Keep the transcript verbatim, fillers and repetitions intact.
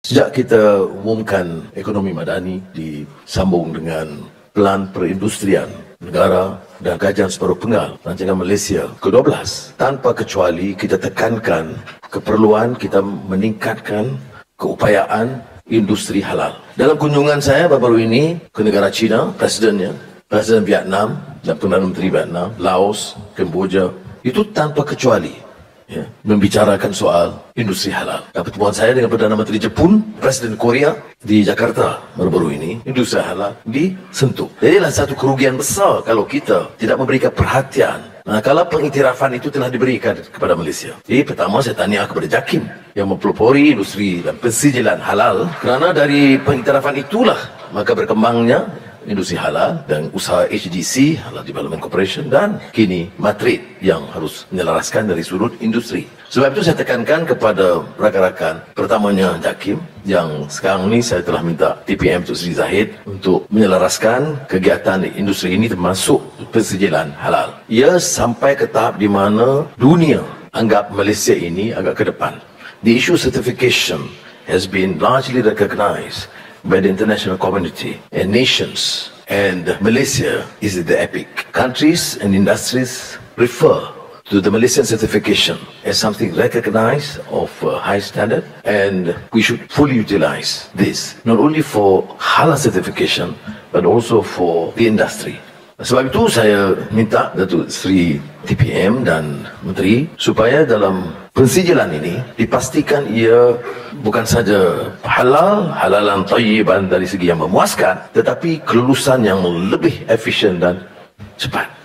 Sejak kita umumkan ekonomi madani disambung dengan Pelan Perindustrian Negara dan Kajian Separuh Penggal Rancangan Malaysia ke dua belas, tanpa kecuali kita tekankan keperluan kita meningkatkan keupayaan industri halal. Dalam kunjungan saya baru-baru ini ke negara China, presidennya, Presiden Vietnam dan Perdana Menteri Vietnam, Laos, Kemboja, itu tanpa kecuali ya, membicarakan soal industri halal. Dan pertemuan saya dengan Perdana Menteri Jepun, Presiden Korea di Jakarta baru-baru ini, industri halal disentuh. Jadilah satu kerugian besar kalau kita tidak memberikan perhatian. Nah, kalau pengiktirafan itu telah diberikan kepada Malaysia. Jadi pertama saya tanya kepada JAKIM yang mempelopori industri dan pensijilan halal, kerana dari pengiktirafan itulah maka berkembangnya industri halal dan usaha H D C, Halal Development Corporation, dan kini Matrid yang harus menyelaraskan dari sudut industri. Sebab itu saya tekankan kepada rakan-rakan, pertamanya JAKIM, yang sekarang ini saya telah minta T P M Tun Sri Zahid untuk menyelaraskan kegiatan industri ini termasuk pensijilan halal. Ia sampai ke tahap di mana dunia anggap Malaysia ini agak ke depan. The issue certification has been largely recognized by the international community and nations, and Malaysia is the epic. Countries and industries refer to the Malaysian certification as something recognized of uh, high standard, and we should fully utilize this, not only for halal certification, but also for the industry. Sebab itu saya minta Datuk Seri T P M dan Menteri supaya dalam pensijilan ini dipastikan ia bukan saja halal, halalan thayyiban dari segi yang memuaskan, tetapi kelulusan yang lebih efisien dan cepat.